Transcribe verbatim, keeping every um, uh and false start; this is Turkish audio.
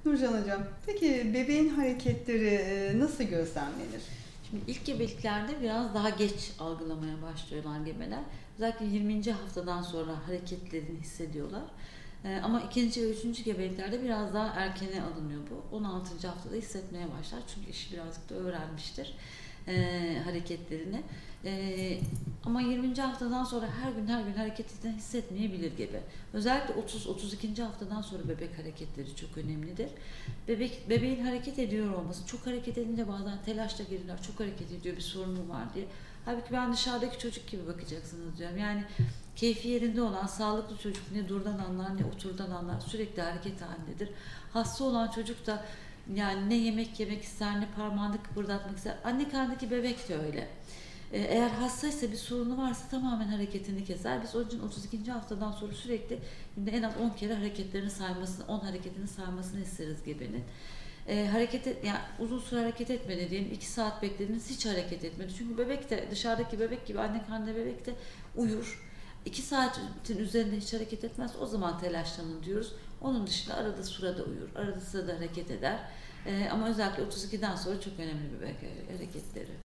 Nurcan Hocam, peki bebeğin hareketleri e, nasıl gözlemlenir? Şimdi ilk gebeliklerde biraz daha geç algılamaya başlıyorlar gebeler. Özellikle yirminci haftadan sonra hareketlerini hissediyorlar. Ee, ama ikinci ve üçüncü gebeliklerde biraz daha erkene alınıyor bu. on altıncı haftada hissetmeye başlar. Çünkü işi birazcık da öğrenmiştir ee, hareketlerini. Ee, ama yirminci haftadan sonra her gün her gün hareketini hissetmeyebilir gebe. Özellikle otuz otuz ikinci haftadan sonra bebek hareketleri çok önemlidir. Bebek bebeğin hareket ediyor olması, çok hareket edince bazen telaşla gelirler, çok hareket ediyor, bir sorunum var diye. Halbuki ben dışarıdaki çocuk gibi bakacaksınız diyorum. Yani keyfi yerinde olan sağlıklı çocuk ne durdan anlar ne oturdan anlar, sürekli hareket halindedir. Hasta olan çocuk da yani ne yemek yemek ister ne parmağını kıpırdatmak ister. Anne karnındaki bebek de öyle. Ee, Eğer hastaysa, bir sorunu varsa tamamen hareketini keser. Biz onun için otuz ikinci haftadan sonra sürekli günde en az on kere hareketlerini saymasını, on hareketini saymasını isteriz gebenin. Ee, hareket et, yani uzun süre hareket etmedi diyelim, iki saat beklediniz, hiç hareket etmedi. Çünkü bebek de dışarıdaki bebek gibi, anne karnında bebek de uyur. iki saatin üzerinde hiç hareket etmez, o zaman telaşlanın diyoruz. Onun dışında arada sırada uyur, arada sırada hareket eder. Ee, ama özellikle otuz ikiden sonra çok önemli bebek hareketleri.